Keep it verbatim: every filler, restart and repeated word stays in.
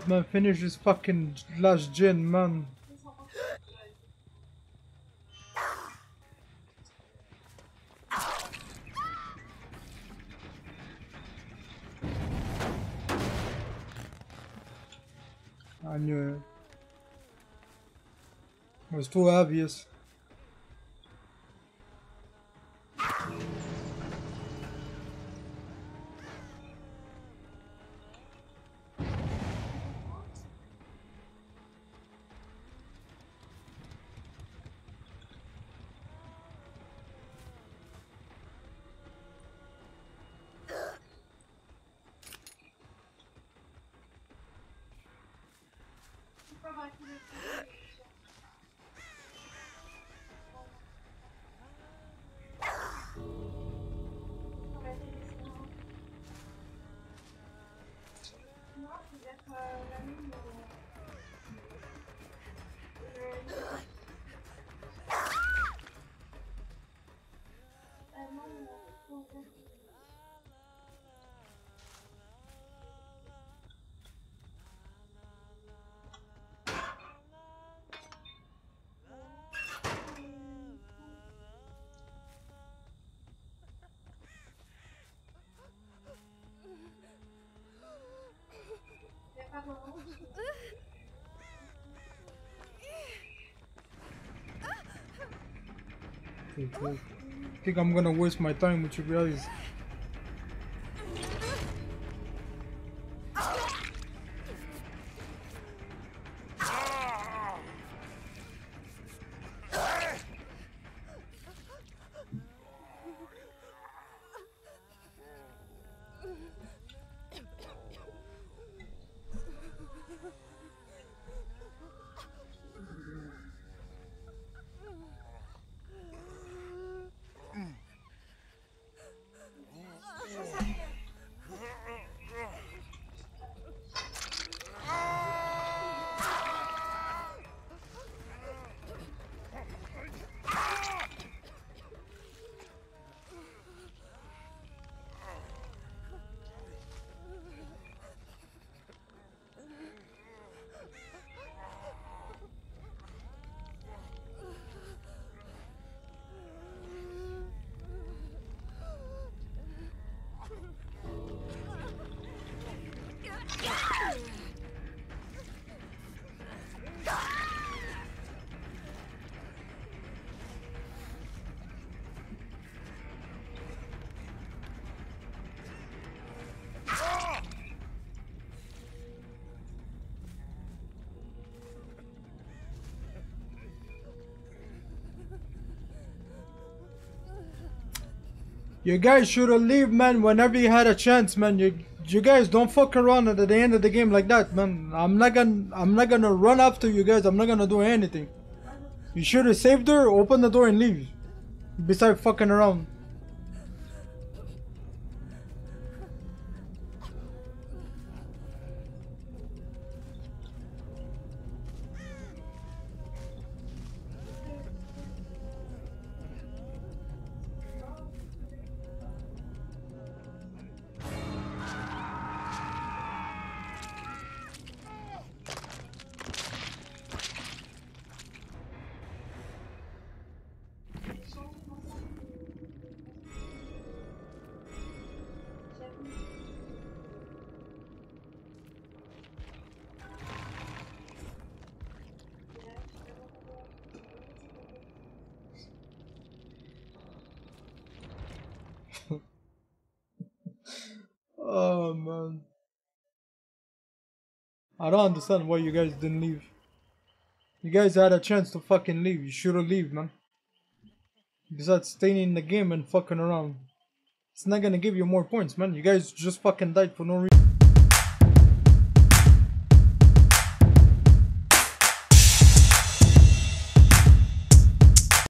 up, man. Finish this fucking last gen, man. I knew it. It was too obvious. I think I'm gonna waste my time with you guys. You guys should have leave, man, whenever you had a chance, man. You you guys don't fuck around at the end of the game like that, man. I'm not gonna I'm not gonna run after you guys. I'm not gonna do anything. You should have saved her, open the door and leave. Besides fucking around. Oh man, I don't understand why you guys didn't leave. You guys had a chance to fucking leave. You should have leave, man. Besides staying in the game and fucking around, it's not gonna give you more points, man. You guys just fucking died for no reason.